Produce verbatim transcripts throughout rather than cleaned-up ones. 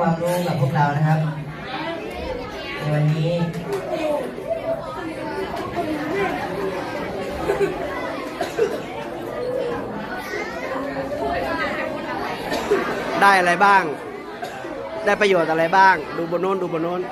ความรู้กับพวกเรานะครับในวันนี้ได้อะไรบ้างได้ประโยชน์อะไรบ้างดูบนโน้นดูบนโน้น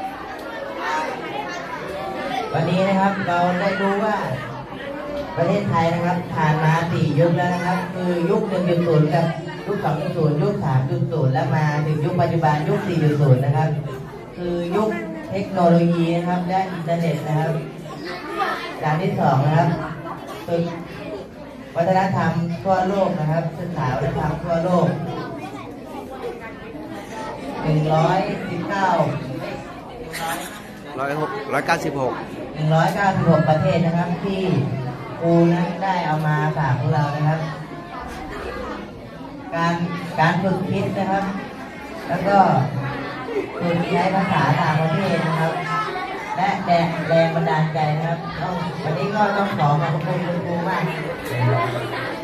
วันนี้นะครับเราได้รู้ว่าประเทศไทยนะครับผ่านมาสี่ยุคแล้วนะครับคือยุค หนึ่งจุดศูนย์ กับยุค สองจุดศูนย์ ยุค สามจุดศูนย์ และมาถึงยุคปัจจุบันยุค สี่จุดศูนย์ นะครับคือยุคเทคโนโลยีนะครับและอินเทอร์เน็ตนะครับอย่างที่สองนะครับฝึกวัฒนธรรมทั่วโลกนะครับศึกษาวัฒนธรรมทั่วโลกหนึ่งร้อยสิบเก้าร้อยหกร้อยเก้าสิบหกหนึ่งร้อยเก้าสิบหกประเทศนะครับที่ครูนั้นได้เอามาฝากพวกเรานะครับการการฝึกคิดนะครับแล้วก็ฝึกใช้ภาษาต่างประเทศนะครับและแรงแรงบันดาลใจนะครับต้องวันนี้ก็ต้องขอขอบคุณคุณครูมาก